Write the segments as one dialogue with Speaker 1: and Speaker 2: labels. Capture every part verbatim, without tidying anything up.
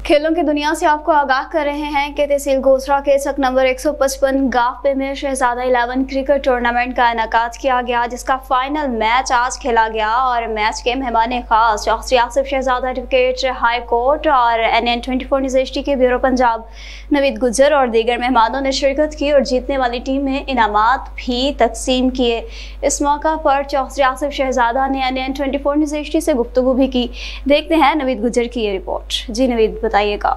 Speaker 1: खेलों की दुनिया से आपको आगाह कर रहे हैं कि तहसील गोसरा के चक नंबर एक सौ पचपन गाफ में शहजादा इलेवन क्रिकेट टूर्नामेंट का इनेकाद किया गया, जिसका फाइनल मैच आज खेला गया और मैच के मेहमान खास Chaudhry Asif Shahzada advocate high court और N N twenty four news H D के ब्यूरो पंजाब नवीद गुजर और दीगर मेहमानों ने शिरकत की और जीतने वाली टीम में इनामात भी तकसीम किए। इस मौका पर चौधरी आसिफ शहजादा ने N N twenty four news H D से गुफ्तगू भी की। देखते हैं नवीद गुजर की ये रिपोर्ट। जी नवीद, बताइएगा।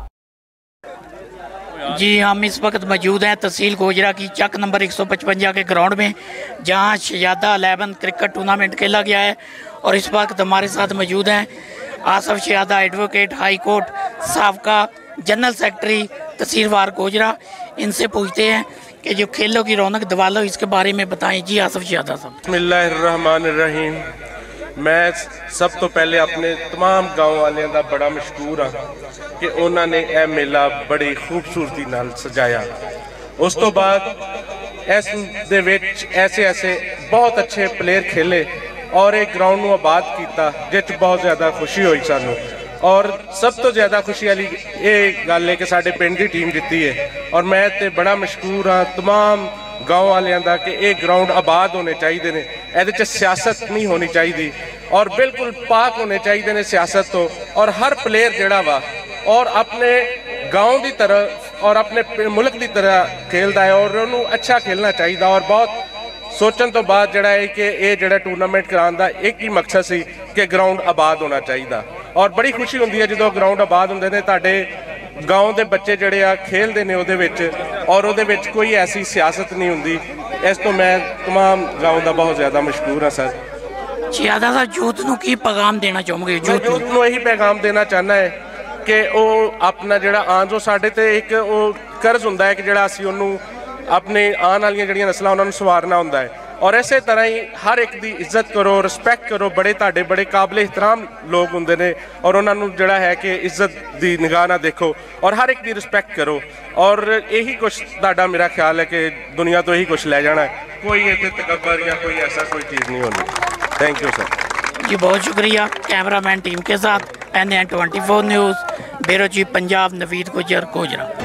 Speaker 2: जी, हम इस वक्त मौजूद हैं तहसील गोजरा की चक नंबर एक सौ पचपन के ग्राउंड में, जहां शहजादा इलेवन क्रिकेट टूर्नामेंट खेला गया है। और इस वक्त हमारे साथ मौजूद हैं Asif Shahzada advocate high court साबका जनरल सेक्रेटरी तहसील वार गोजरा। इनसे पूछते हैं कि जो खेलों की रौनक दिवालो इसके बारे में बताएं। जी आसिफ शहजादा साहब।
Speaker 3: बिस्मिल्लाहिर्रहमानिर्रहीम। मैं सब तो पहले अपने तमाम गाँव वालों का बड़ा मशहूर हाँ कि उन्होंने यह मेला बड़ी खूबसूरती नाल सजाया। उस तो बाद इस दे विच ऐसे ऐसे बहुत अच्छे प्लेयर खेले और एक ग्राउंड को आबाद किया, जिस बहुत ज़्यादा खुशी हुई सानू। और सब तो ज़्यादा खुशी वाली ये गल है कि साडे पिंड की टीम जीती है और मैं तो बड़ा मशहूर हाँ तमाम गाँव वालों का कि ये ग्राउंड आबाद होने चाहिए ने, ये सियासत नहीं होनी चाहिए और बिल्कुल पाक होने चाहिए ने सियासत तो। और हर प्लेयर जड़ा वा और अपने गाँव की तरह और अपने मुल्क की तरह खेलता है और उन्होंने अच्छा खेलना चाहिए। और बहुत सोचने तो बाद जड़ा है कि ये जड़ा टूर्नामेंट कराने का एक ही मकसद सी कि ग्राउंड आबाद होना चाहिए। और बड़ी खुशी होती है जो ग्राउंड आबाद होंगे ने, तुहाडे गाँव के बच्चे जड़े आ खेलते हैं उहदे विच और उहदे विच कोई ऐसी सियासत नहीं होंदी। इस तो मैं तमाम गाँव का बहुत ज़्यादा मशहूर हाँ सर।
Speaker 2: शहजादा साहब, यूथ नूं की पैगाम देना चाहोगे?
Speaker 3: यूथ नूं यही पैगाम देना चाहना है कि वो अपना जड़ा आन जो साढ़े ते एक वो कर्ज होंदा है कि जड़ा असीं उहनूं अपने आने वाली जड़ियां नस्लां उन्हां नूं सवारना होंदा है। और इस तरह ही हर एक की इज्जत करो, रिस्पैक्ट करो। बड़े तुहाडे बड़े काबिल एहतराम लोग होंदे ने और उन्हां नूं जड़ा है कि इज्जत की निगाह ना देखो और हर एक की रिस्पैक्ट करो। और यही कुछ तुहाडा मेरा ख्याल है कि दुनिया तो यही कुछ लै जाना है, कोई इत्थे तकब्बर या कोई ऐसा कोई चीज़ नहीं होनी। Thank you sir.
Speaker 2: जी बहुत शुक्रिया। कैमरामैन टीम के साथ N N twenty four news bureau chief Punjab Naveed Gujar Gojra.